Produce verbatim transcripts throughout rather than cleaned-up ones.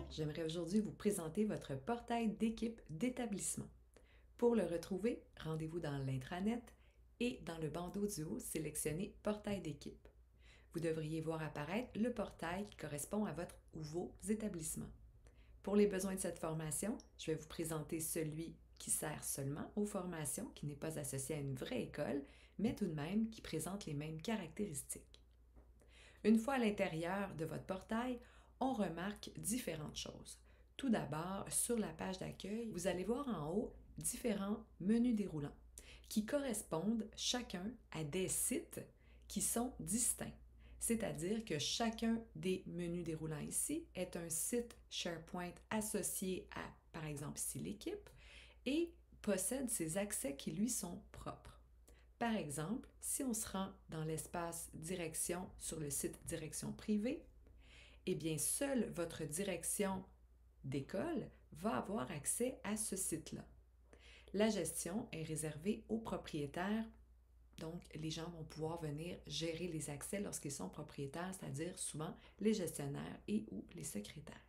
j'aimerais aujourd'hui vous présenter votre portail d'équipe d'établissement. Pour le retrouver, rendez-vous dans l'intranet et dans le bandeau du haut, sélectionnez Portail d'équipe. Vous devriez voir apparaître le portail qui correspond à votre ou vos établissements. Pour les besoins de cette formation, je vais vous présenter celui qui sert seulement aux formations, qui n'est pas associé à une vraie école, mais tout de même qui présente les mêmes caractéristiques. Une fois à l'intérieur de votre portail, on remarque différentes choses. Tout d'abord, sur la page d'accueil, vous allez voir en haut différents menus déroulants qui correspondent chacun à des sites qui sont distincts. C'est-à-dire que chacun des menus déroulants ici est un site SharePoint associé à, par exemple ici, l'équipe et possède ses accès qui lui sont propres. Par exemple, si on se rend dans l'espace direction sur le site direction privée, eh bien, seule votre direction d'école va avoir accès à ce site-là. La gestion est réservée aux propriétaires, donc les gens vont pouvoir venir gérer les accès lorsqu'ils sont propriétaires, c'est-à-dire souvent les gestionnaires et ou les secrétaires.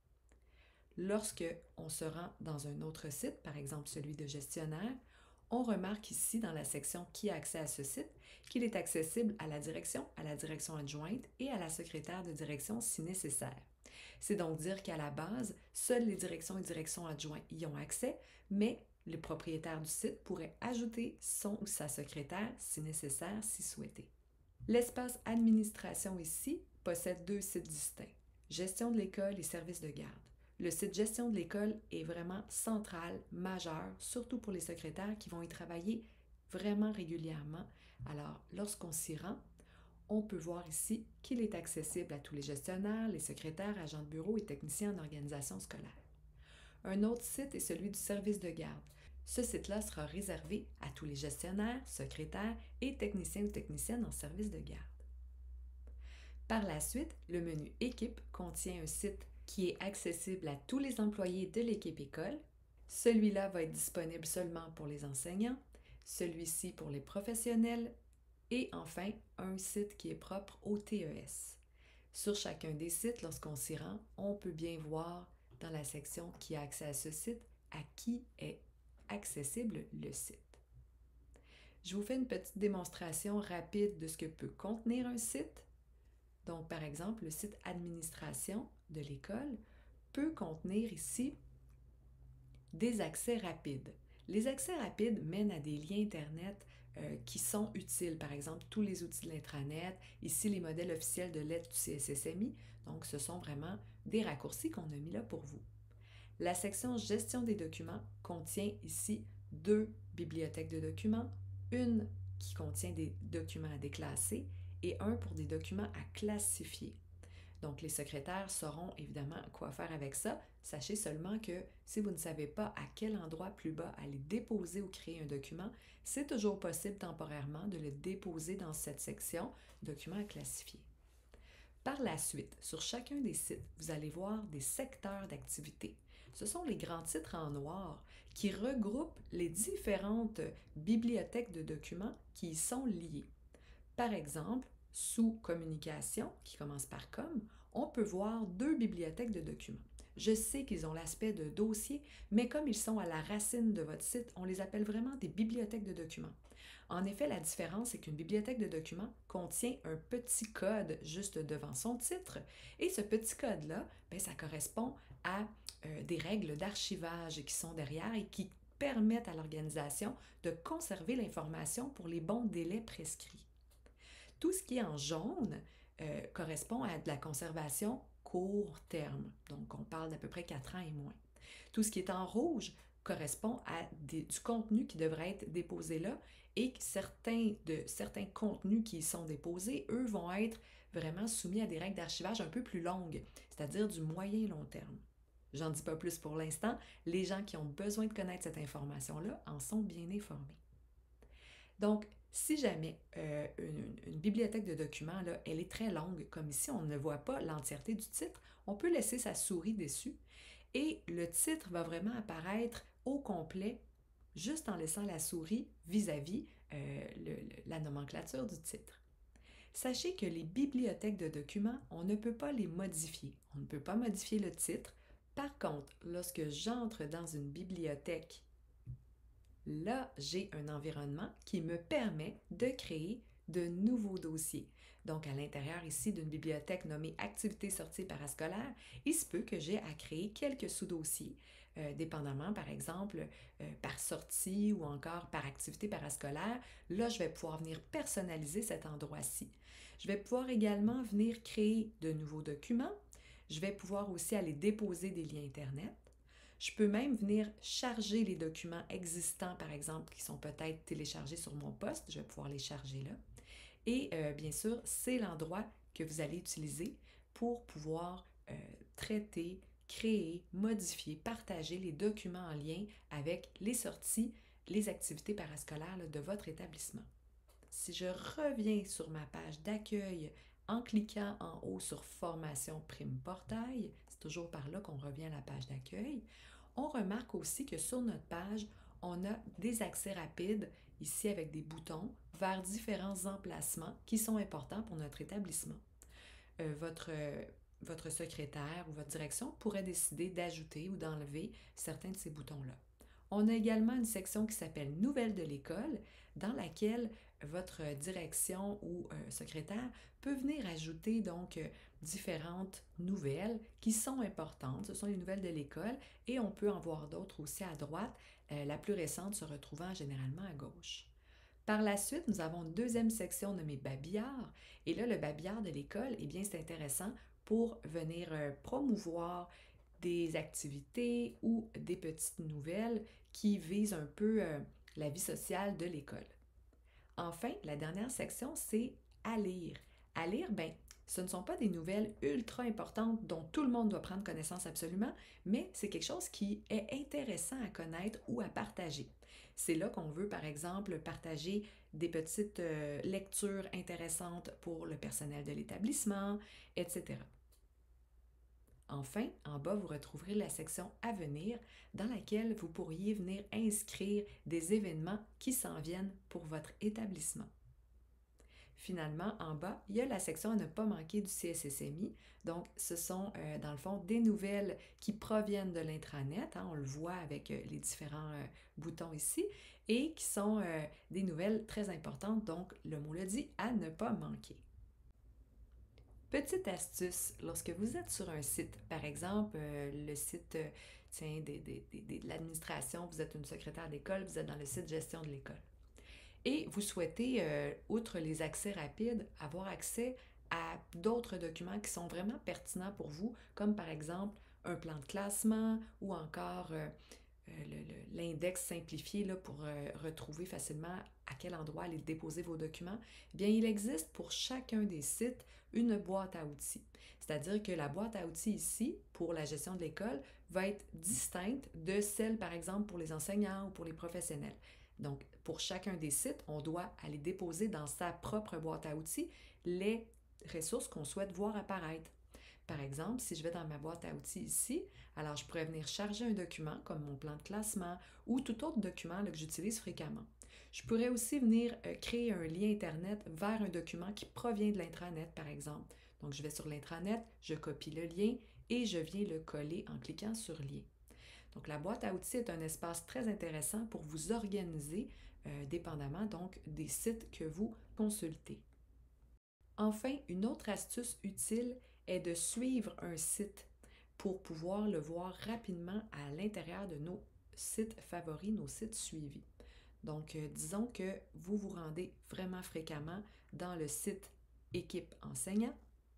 Lorsque on se rend dans un autre site, par exemple celui de gestionnaire, on remarque ici dans la section « Qui a accès à ce site » qu'il est accessible à la direction, à la direction adjointe et à la secrétaire de direction si nécessaire. C'est donc dire qu'à la base, seules les directions et directions adjoints y ont accès, mais le propriétaire du site pourrait ajouter son ou sa secrétaire si nécessaire, si souhaité. L'espace administration ici possède deux sites distincts, gestion de l'école et services de garde. Le site gestion de l'école est vraiment central, majeur, surtout pour les secrétaires qui vont y travailler vraiment régulièrement. Alors, lorsqu'on s'y rend, on peut voir ici qu'il est accessible à tous les gestionnaires, les secrétaires, agents de bureau et techniciens en organisation scolaire. Un autre site est celui du service de garde. Ce site-là sera réservé à tous les gestionnaires, secrétaires et techniciens ou techniciennes en service de garde. Par la suite, le menu Équipe contient un site qui est accessible à tous les employés de l'équipe école. Celui-là va être disponible seulement pour les enseignants, celui-ci pour les professionnels et enfin un site qui est propre au T E S. Sur chacun des sites, lorsqu'on s'y rend, on peut bien voir dans la section qui a accès à ce site à qui est accessible le site. Je vous fais une petite démonstration rapide de ce que peut contenir un site. Donc, par exemple, le site administration de l'école peut contenir ici des accès rapides. Les accès rapides mènent à des liens Internet euh, qui sont utiles. Par exemple, tous les outils de l'intranet, ici les modèles officiels de lettres du C S S M I. Donc, ce sont vraiment des raccourcis qu'on a mis là pour vous. La section Gestion des documents contient ici deux bibliothèques de documents, une qui contient des documents à déclasser et un pour des documents à classifier. Donc, les secrétaires sauront évidemment quoi faire avec ça. Sachez seulement que si vous ne savez pas à quel endroit plus bas aller déposer ou créer un document, c'est toujours possible temporairement de le déposer dans cette section « Documents à classifier ». Par la suite, sur chacun des sites, vous allez voir des secteurs d'activité. Ce sont les grands titres en noir qui regroupent les différentes bibliothèques de documents qui y sont liées. Par exemple, sous Communication, qui commence par Com, on peut voir deux bibliothèques de documents. Je sais qu'ils ont l'aspect de dossier, mais comme ils sont à la racine de votre site, on les appelle vraiment des bibliothèques de documents. En effet, la différence, c'est qu'une bibliothèque de documents contient un petit code juste devant son titre, et ce petit code-là, bien, ça correspond à euh, des règles d'archivage qui sont derrière et qui permettent à l'organisation de conserver l'information pour les bons délais prescrits. Tout ce qui est en jaune euh, correspond à de la conservation court terme, donc on parle d'à peu près quatre ans et moins. Tout ce qui est en rouge correspond à des, du contenu qui devrait être déposé là et que certains, de, certains contenus qui y sont déposés, eux, vont être vraiment soumis à des règles d'archivage un peu plus longues, c'est-à-dire du moyen long terme. J'en dis pas plus pour l'instant, les gens qui ont besoin de connaître cette information-là en sont bien informés. Donc, si jamais euh, une, une bibliothèque de documents, là, elle est très longue, comme ici, on ne voit pas l'entièreté du titre, on peut laisser sa souris dessus et le titre va vraiment apparaître au complet juste en laissant la souris vis-à-vis euh, le, le, la nomenclature du titre. Sachez que les bibliothèques de documents, on ne peut pas les modifier. On ne peut pas modifier le titre, Par contre, lorsque j'entre dans une bibliothèque, là, j'ai un environnement qui me permet de créer de nouveaux dossiers. Donc, à l'intérieur ici d'une bibliothèque nommée Activités sorties parascolaires, il se peut que j'ai à créer quelques sous-dossiers, euh, dépendamment, par exemple, euh, par sortie ou encore par activité parascolaire. Là, je vais pouvoir venir personnaliser cet endroit-ci. Je vais pouvoir également venir créer de nouveaux documents. Je vais pouvoir aussi aller déposer des liens Internet. Je peux même venir charger les documents existants, par exemple, qui sont peut-être téléchargés sur mon poste. Je vais pouvoir les charger là. Et euh, bien sûr, c'est l'endroit que vous allez utiliser pour pouvoir euh, traiter, créer, modifier, partager les documents en lien avec les sorties, les activités parascolaires là, de votre établissement. Si je reviens sur ma page d'accueil en cliquant en haut sur Formation Prime Portail, c'est toujours par là qu'on revient à la page d'accueil, on remarque aussi que sur notre page, on a des accès rapides, ici avec des boutons, vers différents emplacements qui sont importants pour notre établissement. Euh, votre, votre secrétaire ou votre direction pourrait décider d'ajouter ou d'enlever certains de ces boutons-là. On a également une section qui s'appelle Nouvelles de l'école, dans laquelle votre direction ou euh, secrétaire peut venir ajouter donc euh, différentes nouvelles qui sont importantes. Ce sont les nouvelles de l'école et on peut en voir d'autres aussi à droite, euh, la plus récente se retrouvant généralement à gauche. Par la suite, nous avons une deuxième section nommée Babillard. Et là, le babillard de l'école, eh bien, c'est intéressant pour venir euh, promouvoir des activités ou des petites nouvelles qui visent un peu euh, la vie sociale de l'école. Enfin, la dernière section, c'est à lire. À lire, ben, ce ne sont pas des nouvelles ultra importantes dont tout le monde doit prendre connaissance absolument, mais c'est quelque chose qui est intéressant à connaître ou à partager. C'est là qu'on veut, par exemple, partager des petites euh, lectures intéressantes pour le personnel de l'établissement, et cetera. Enfin, en bas, vous retrouverez la section à venir dans laquelle vous pourriez venir inscrire des événements qui s'en viennent pour votre établissement. Finalement, en bas, il y a la section à ne pas manquer du C S S M I. Donc, ce sont euh, dans le fond des nouvelles qui proviennent de l'intranet, hein, on le voit avec euh, les différents euh, boutons ici, et qui sont euh, des nouvelles très importantes, donc le mot le dit, à ne pas manquer. Petite astuce, lorsque vous êtes sur un site, par exemple euh, le site euh, tiens, des, des, des, de l'administration, vous êtes une secrétaire d'école, vous êtes dans le site gestion de l'école, et vous souhaitez, euh, outre les accès rapides, avoir accès à d'autres documents qui sont vraiment pertinents pour vous, comme par exemple un plan de classement ou encore euh, l'index simplifié là, pour euh, retrouver facilement à quel endroit aller déposer vos documents, bien il existe pour chacun des sites une boîte à outils. C'est-à-dire que la boîte à outils ici, pour la gestion de l'école, va être distincte de celle, par exemple, pour les enseignants ou pour les professionnels. Donc, pour chacun des sites, on doit aller déposer dans sa propre boîte à outils les ressources qu'on souhaite voir apparaître. Par exemple, si je vais dans ma boîte à outils ici, alors je pourrais venir charger un document comme mon plan de classement ou tout autre document là, que j'utilise fréquemment. Je pourrais aussi venir euh, créer un lien Internet vers un document qui provient de l'intranet, par exemple. Donc, je vais sur l'intranet, je copie le lien et je viens le coller en cliquant sur lien. Donc, la boîte à outils est un espace très intéressant pour vous organiser, euh, dépendamment donc des sites que vous consultez. Enfin, une autre astuce utile est de suivre un site pour pouvoir le voir rapidement à l'intérieur de nos sites favoris, nos sites suivis. Donc, euh, disons que vous vous rendez vraiment fréquemment dans le site Équipe enseignant.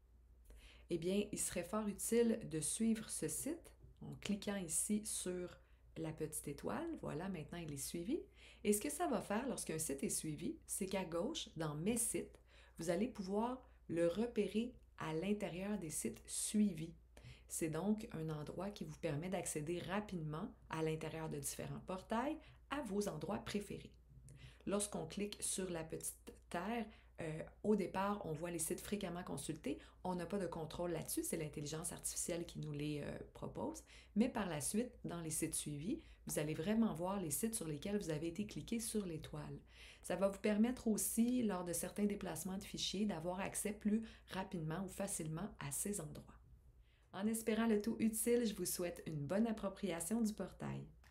Eh bien, il serait fort utile de suivre ce site en cliquant ici sur la petite étoile. Voilà, maintenant il est suivi. Et ce que ça va faire lorsqu'un site est suivi, c'est qu'à gauche, dans Mes sites, vous allez pouvoir le repérer à l'intérieur des sites suivis. C'est donc un endroit qui vous permet d'accéder rapidement à l'intérieur de différents portails à vos endroits préférés. Lorsqu'on clique sur la petite terre, euh, au départ, on voit les sites fréquemment consultés. On n'a pas de contrôle là-dessus, c'est l'intelligence artificielle qui nous les euh, propose. Mais par la suite, dans les sites suivis, vous allez vraiment voir les sites sur lesquels vous avez été cliqué sur l'étoile. Ça va vous permettre aussi, lors de certains déplacements de fichiers, d'avoir accès plus rapidement ou facilement à ces endroits. En espérant le tout utile, je vous souhaite une bonne appropriation du portail.